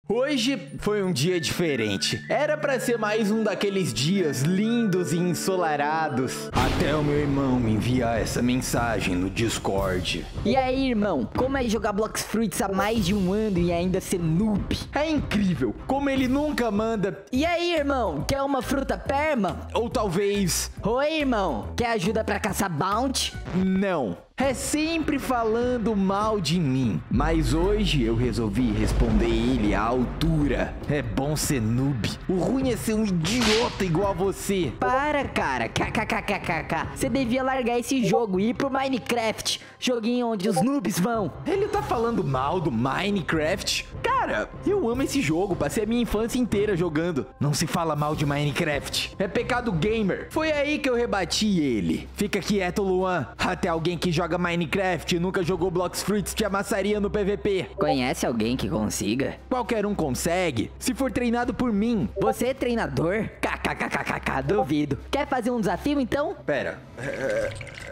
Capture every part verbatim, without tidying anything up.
Hoje foi um dia diferente. Era pra ser mais um daqueles dias lindos e ensolarados. Até o meu irmão me enviar essa mensagem no Discord. E aí, irmão? Como é jogar Blox Fruits há mais de um ano e ainda ser noob? É incrível como ele nunca manda. E aí, irmão? Quer uma fruta perma? Ou talvez... Oi, irmão. Quer ajuda pra caçar bounty? Não. É sempre falando mal de mim. Mas hoje eu resolvi responder ele à altura. É bom ser noob. O ruim é ser um idiota igual a você. Para, cara. Kkkkkk. Você devia largar esse jogo e ir pro Minecraft. Joguinho onde os noobs vão. Ele tá falando mal do Minecraft? Cara, eu amo esse jogo. Passei a minha infância inteira jogando. Não se fala mal de Minecraft. É pecado gamer. Foi aí que eu rebati ele. Fica quieto, Luan. Até alguém que joga Minecraft e nunca jogou Blox Fruits te amassaria no P V P. Conhece alguém que consiga? Qualquer um consegue, se for treinado por mim. Você é treinador? Kkkkkk, duvido. Quer fazer um desafio então? Pera. É...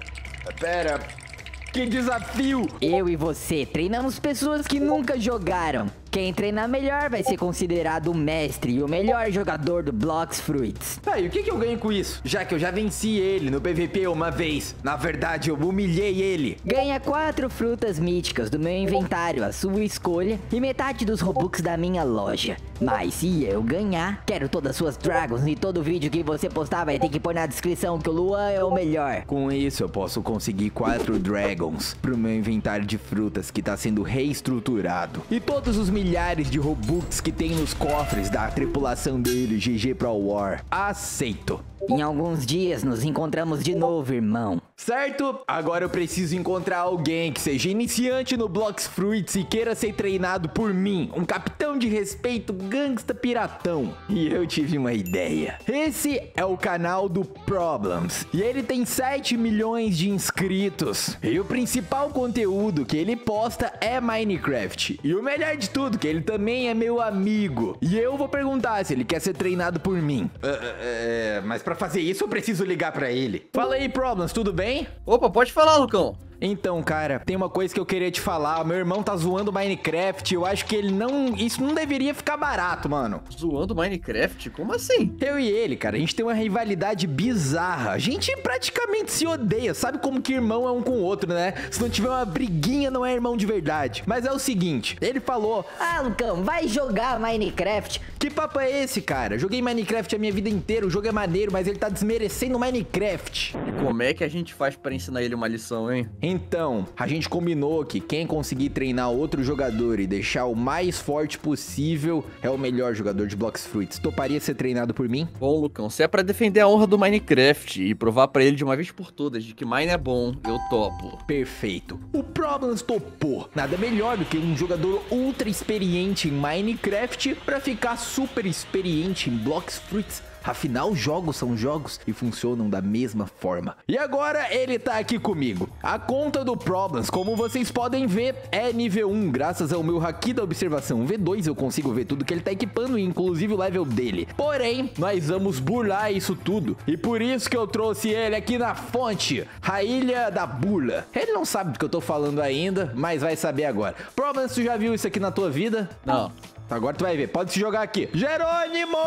Pera. Que desafio! Eu e você treinamos pessoas que nunca jogaram. Quem treinar melhor vai ser considerado o mestre e o melhor jogador do Blox Fruits. Tá, e o que, que eu ganho com isso? Já que eu já venci ele no P V P uma vez. Na verdade, eu humilhei ele. Ganha quatro frutas míticas do meu inventário, a sua escolha, e metade dos Robux da minha loja. Mas se eu ganhar, quero todas as suas Dragons e todo vídeo que você postar vai ter que pôr na descrição que o Luan é o melhor. Com isso, eu posso conseguir quatro Dragons pro meu inventário de frutas que tá sendo reestruturado. E todos os milhares de Robux que tem nos cofres da tripulação dele, G G Pro War. Aceito. Em alguns dias nos encontramos de novo, irmão. Certo? Agora eu preciso encontrar alguém que seja iniciante no Blox Fruits e queira ser treinado por mim. Um capitão de respeito, gangsta piratão. E eu tive uma ideia. Esse é o canal do Problems. E ele tem sete milhões de inscritos. E o principal conteúdo que ele posta é Minecraft. E o melhor de tudo, que ele também é meu amigo. E eu vou perguntar se ele quer ser treinado por mim. É, é, mas pra fazer isso eu preciso ligar pra ele. Fala aí, Problems, tudo bem? Opa, pode falar, Lucão. Então, cara, tem uma coisa que eu queria te falar. Meu irmão tá zoando Minecraft. Eu acho que ele não... Isso não deveria ficar barato, mano. Zoando Minecraft? Como assim? Eu e ele, cara, a gente tem uma rivalidade bizarra. A gente praticamente se odeia. Sabe como que irmão é um com o outro, né? Se não tiver uma briguinha, não é irmão de verdade. Mas é o seguinte, ele falou... Ah, Lucão, vai jogar Minecraft. Que papo é esse, cara? Joguei Minecraft a minha vida inteira. O jogo é maneiro, mas ele tá desmerecendo Minecraft. E como é que a gente faz pra ensinar ele uma lição, hein? Então, a gente combinou que quem conseguir treinar outro jogador e deixar o mais forte possível é o melhor jogador de Blox Fruits. Toparia ser treinado por mim? Bom, Lucão, se é pra defender a honra do Minecraft e provar pra ele de uma vez por todas de que Mine é bom, eu topo. Perfeito. O Problems topou. Nada melhor do que um jogador ultra experiente em Minecraft pra ficar super experiente em Blox Fruits. Afinal, jogos são jogos e funcionam da mesma forma. E agora ele tá aqui comigo. A conta do Problems, como vocês podem ver, é nível um, graças ao meu haki da observação V dois eu consigo ver tudo que ele tá equipando, inclusive o level dele. Porém, nós vamos burlar isso tudo. E por isso que eu trouxe ele aqui na fonte, a Ilha da Burla. Ele não sabe do que eu tô falando ainda, mas vai saber agora. Problems, tu já viu isso aqui na tua vida? Não. Agora tu vai ver, pode se jogar aqui. Jerônimo!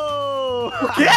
O quê?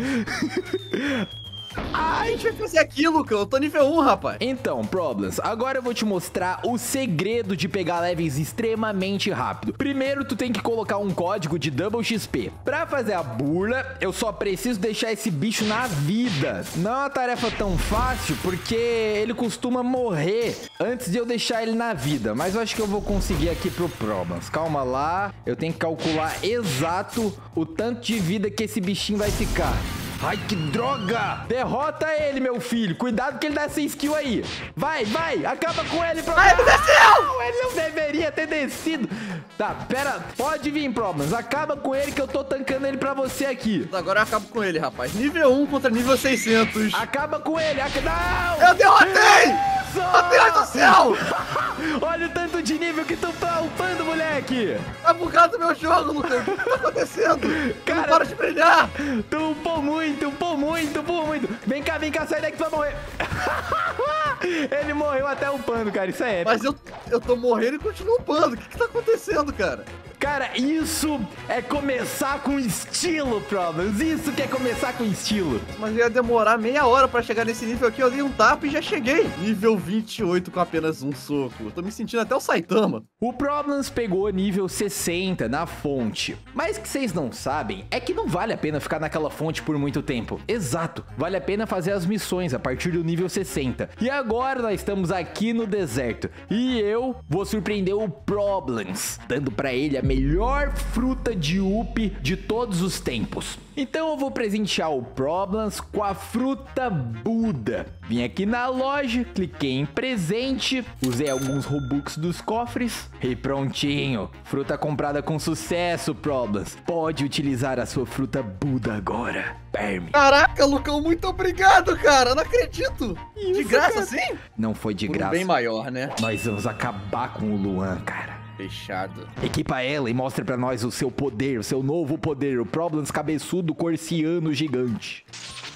Ah, a gente vai fazer aqui, Lucão. Eu tô nível um, rapaz. Então, Problems, agora eu vou te mostrar o segredo de pegar levels extremamente rápido. Primeiro, tu tem que colocar um código de Double X P. Pra fazer a burla, eu só preciso deixar esse bicho na vida. Não é uma tarefa tão fácil, porque ele costuma morrer antes de eu deixar ele na vida. Mas eu acho que eu vou conseguir aqui pro Problems. Calma lá, eu tenho que calcular exato o tanto de vida que esse bichinho vai ficar. Ai, que droga! Derrota ele, meu filho. Cuidado que ele dá essa skill aí. Vai, vai. Acaba com ele, Problems. Ai, ele desceu! Ele não deveria ter descido. Tá, pera. Pode vir, Problems. Acaba com ele que eu tô tancando ele pra você aqui. Agora eu acabo com ele, rapaz. Nível um contra nível seiscentos. Acaba com ele. Ac... Não! Eu derrotei! Isso! Meu Deus do céu! Olha o tanto de nível que tu tá upando, moleque. Tá bugado meu jogo, Lucas. O que tá acontecendo? Cara, não para de brilhar. Tu upou muito, upou muito, upou muito. Vem cá, vem cá, sai daqui pra morrer. Ele morreu até upando, cara. Isso é épico. Mas eu, eu tô morrendo e continuo upando. O que que tá acontecendo, cara? Cara, isso é começar com estilo, Problems. Isso que é começar com estilo. Mas ia demorar meia hora pra chegar nesse nível aqui. Eu dei um tapa e já cheguei. Nível vinte e oito com apenas um soco. Eu tô me sentindo até o Saitama. O Problems pegou nível sessenta na fonte. Mas o que vocês não sabem é que não vale a pena ficar naquela fonte por muito tempo. Exato. Vale a pena fazer as missões a partir do nível sessenta. E agora nós estamos aqui no deserto. E eu vou surpreender o Problems, dando pra ele a melhor fruta de U P de todos os tempos. Então eu vou presentear o Problems com a fruta Buda. Vim aqui na loja, cliquei em presente, usei alguns Robux dos cofres e prontinho. Fruta comprada com sucesso, Problems. Pode utilizar a sua fruta Buda agora. Perme. Caraca, Lucão, muito obrigado, cara. Não acredito. Isso, de graça, cara. assim? Não foi de Por um graça. bem maior, né? Nós vamos acabar com o Luan, cara. Fechado. Equipa ela e mostre pra nós o seu poder, o seu novo poder, o Problems cabeçudo corciano gigante.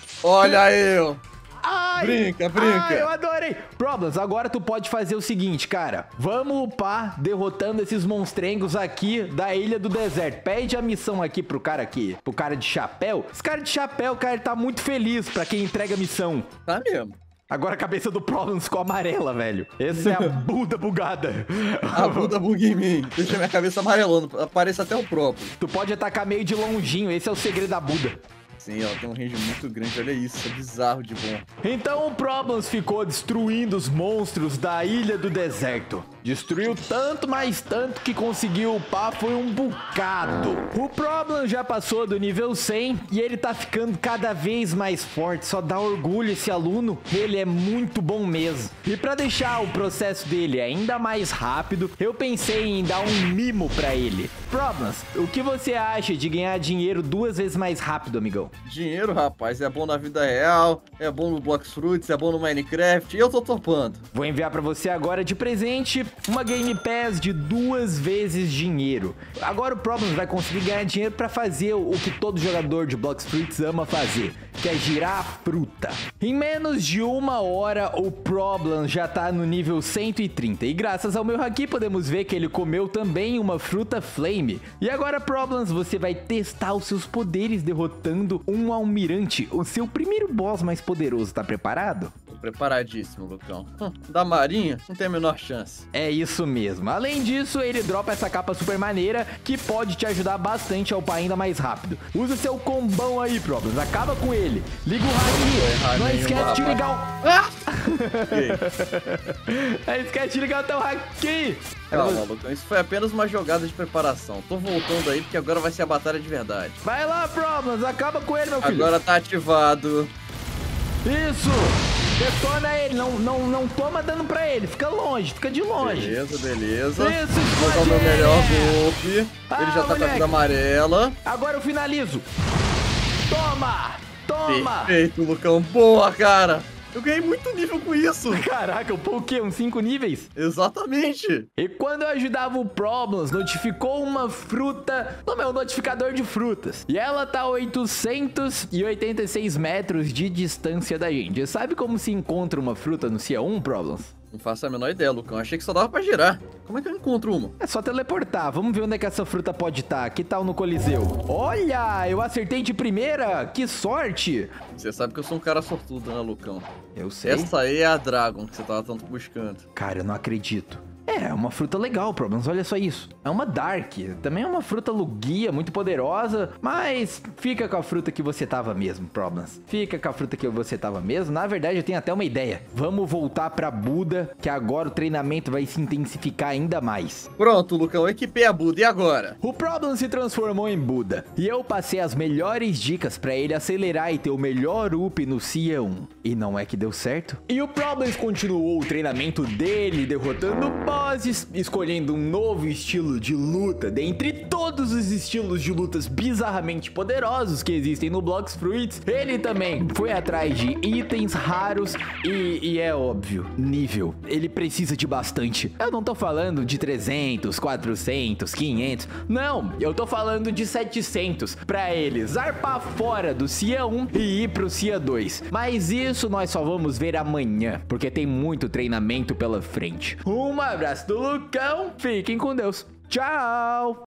Olha eu. Ai, brinca, brinca. Ai, eu adorei. Problems, agora tu pode fazer o seguinte, cara. Vamos upar derrotando esses monstrengos aqui da Ilha do Deserto. Pede a missão aqui pro cara aqui, pro cara de chapéu. Esse cara de chapéu, cara, ele tá muito feliz pra quem entrega a missão. Tá mesmo. Agora a cabeça do Problems ficou amarela, velho. Essa é a Buda bugada. A Buda buga em mim. Deixa minha cabeça amarelando. Aparece até o próprio. Tu pode atacar meio de longinho. Esse é o segredo da Buda. Sim, ó, tem um range muito grande, olha isso, é bizarro de bom. Então o Problems ficou destruindo os monstros da Ilha do Deserto. Destruiu tanto, mais tanto, que conseguiu upar foi um bocado. O Problems já passou do nível cem e ele tá ficando cada vez mais forte. Só dá orgulho esse aluno, ele é muito bom mesmo. E pra deixar o processo dele ainda mais rápido, eu pensei em dar um mimo pra ele. Problems, o que você acha de ganhar dinheiro duas vezes mais rápido, amigão? Dinheiro, rapaz, é bom na vida real, é bom no Blox Fruits, é bom no Minecraft, e eu tô topando. Vou enviar pra você agora de presente uma Game Pass de duas vezes dinheiro. Agora o Problems vai conseguir ganhar dinheiro pra fazer o que todo jogador de Blox Fruits ama fazer, que é girar a fruta. Em menos de uma hora, o Problems já tá no nível cento e trinta. E graças ao meu haki, podemos ver que ele comeu também uma fruta Flame. E agora, Problems, você vai testar os seus poderes derrotando um almirante, o seu primeiro boss mais poderoso. Tá preparado? Tô preparadíssimo, Lucão. Hum, da Marinha, não tem a menor chance. É isso mesmo. Além disso, ele dropa essa capa super maneira que pode te ajudar bastante a upar ainda mais rápido. Usa seu combão aí, Problems. Acaba com ele. Liga o haki. Não esquece de ligar o... Ah! Não esquece de ligar o teu haki. Calma, Lucão. Isso foi apenas uma jogada de preparação. Tô voltando aí porque agora vai ser a batalha de verdade. Vai lá, Problems. Acaba com ele, meu filho. Agora tá ativado. Isso. Detona ele, não, não, não toma dano pra ele, fica longe, fica de longe. Beleza, beleza. Isso, vou dar o meu melhor golpe. Ah, ele já tá moleque. com a vida amarela. Agora eu finalizo. Toma, toma. Perfeito, Lucão. Boa, cara. Eu ganhei muito nível com isso. Caraca, eu pô o quê? Uns cinco níveis? Exatamente. E quando eu ajudava o Problems, notificou uma fruta no meu notificador de frutas. E ela tá a oitocentos e oitenta e seis metros de distância da gente. Sabe como se encontra uma fruta no C um, Problems? Não faço a menor ideia, Lucão. Achei que só dava pra girar. Como é que eu encontro uma? É só teleportar. Vamos ver onde é que essa fruta pode estar. Que tal no Coliseu? Olha, eu acertei de primeira. Que sorte. Você sabe que eu sou um cara sortudo, né, Lucão? Eu sei. Essa aí é a Dragon que você tava tanto buscando. Cara, eu não acredito. É, uma fruta legal, Problems, olha só isso. É uma Dark, também é uma fruta Lugia, muito poderosa, mas fica com a fruta que você tava mesmo, Problems. Fica com a fruta que você tava mesmo. Na verdade, eu tenho até uma ideia. Vamos voltar pra Buda, que agora o treinamento vai se intensificar ainda mais. Pronto, Lucão, equipei a Buda, e agora? O Problems se transformou em Buda, e eu passei as melhores dicas pra ele acelerar e ter o melhor U P no C um. E não é que deu certo? E o Problems continuou o treinamento dele, derrotando bosses, escolhendo um novo estilo de luta dentre todos os estilos de lutas bizarramente poderosos que existem no Blox Fruits. Ele também foi atrás de itens raros e, e é óbvio, nível. Ele precisa de bastante. Eu não tô falando de trezentos, quatrocentos, quinhentos. Não, eu tô falando de setecentos pra ele zarpar fora do C um e ir pro C dois. Mas isso nós só vamos ver amanhã, porque tem muito treinamento pela frente. Um abraço do Lucão, fiquem com Deus. Tchau!